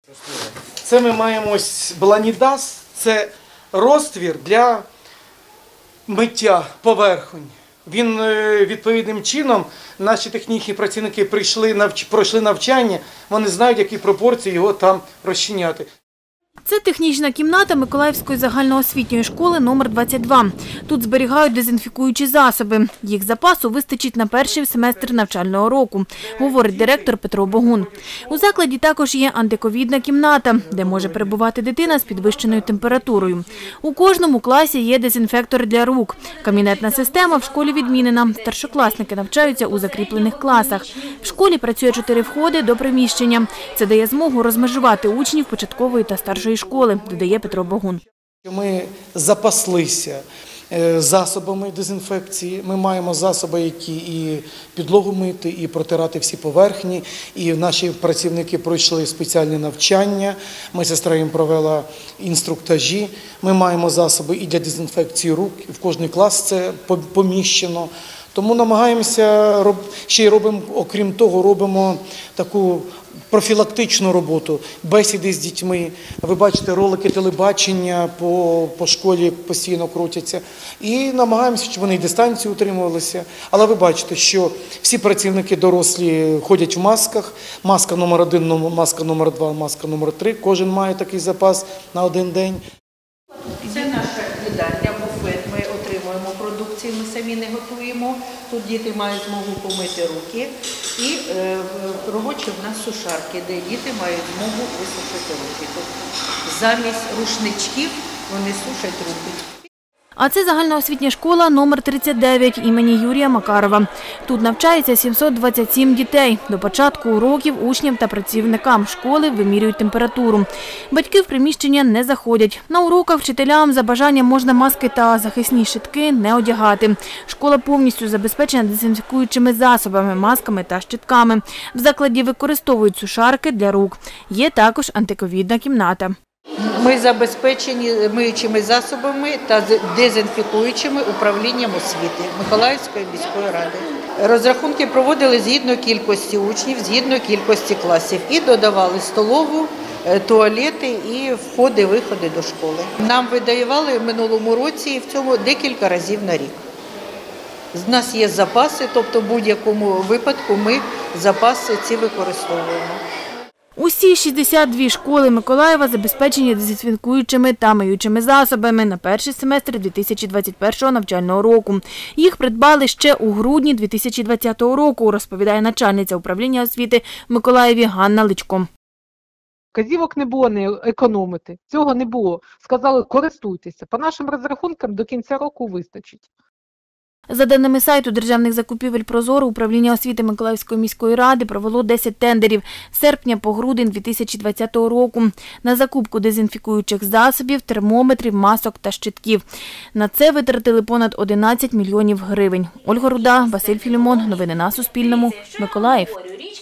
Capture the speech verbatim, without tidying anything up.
Це ми маємо ось бланідаз, це розтвір для миття поверхонь. Він відповідним чином, наші технічні працівники прийшли, навч... пройшли навчання, вони знають, які пропорції його там розчиняти. Це технічна кімната Миколаївської загальноосвітньої школи номер двадцять два. Тут зберігають дезінфікуючі засоби. Їх запасу вистачить на перший семестр навчального року, говорить директор Петро Богун. У закладі також є антиковідна кімната, де може перебувати дитина з підвищеною температурою. У кожному класі є дезінфектор для рук. Кабінетна система в школі відмінена. Старшокласники навчаються у закріплених класах. В школі працює чотири входи до приміщення. Це дає змогу розмежувати учнів початкової та старшої школи, додає Петро Богун. Ми запаслися засобами дезінфекції. Ми маємо засоби, які і підлогу мити, і протирати всі поверхні. І наші працівники пройшли спеціальні навчання. Медсестра їм провела інструктажі. Ми маємо засоби і для дезінфекції рук, і в кожний клас це поміщено. Тому намагаємося, ще й робимо, окрім того, робимо таку профілактичну роботу, бесіди з дітьми. Ви бачите, ролики телебачення по, по школі постійно крутяться. І намагаємося, щоб вони і дистанцію утримувалися. Але ви бачите, що всі працівники дорослі ходять в масках. Маска номер один, маска номер два, маска номер три. Кожен має такий запас на один день. Це наша їдальня, буфет. Ми отримуємо продукцію, ми самі не готуємо. Тут діти мають змогу помити руки. І е, робочі в нас сушарки, де діти мають змогу висушити руки. Тобто замість рушничків вони сушать руки. А це загальноосвітня школа номер тридцять дев'ять імені Юрія Макарова. Тут навчається сімсот двадцять сім дітей. До початку уроків учням та працівникам школи вимірюють температуру. Батьки в приміщення не заходять. На уроках вчителям за бажанням можна маски та захисні щитки не одягати. Школа повністю забезпечена дезінфікуючими засобами, масками та щитками. В закладі використовують сушарки для рук. Є також антиковідна кімната. Ми забезпечені миючими засобами та дезінфікуючими управлінням освіти Миколаївської міської ради. Розрахунки проводили згідно кількості учнів, згідно кількості класів і додавали столову, туалети і входи-виходи до школи. Нам видавали в минулому році і в цьому декілька разів на рік. У нас є запаси, тобто в будь-якому випадку ми запаси ці використовуємо. Усі шістдесят дві школи Миколаєва забезпечені дезінфікуючими та миючими засобами на перший семестр дві тисячі двадцять першого навчального року. Їх придбали ще у грудні дві тисячі двадцятого року, розповідає начальниця управління освіти в Миколаєві Ганна Личко. Вказівок не було не економити, цього не було. Сказали, користуйтеся. По нашим розрахункам до кінця року вистачить. За даними сайту державних закупівель «Прозоро», управління освіти Миколаївської міської ради провело десять тендерів з серпня по грудень дві тисячі двадцятого року на закупку дезінфікуючих засобів, термометрів, масок та щитків. На це витратили понад одинадцять мільйонів гривень. Ольга Руда, Василь Філімон. Новини на Суспільному. Миколаїв.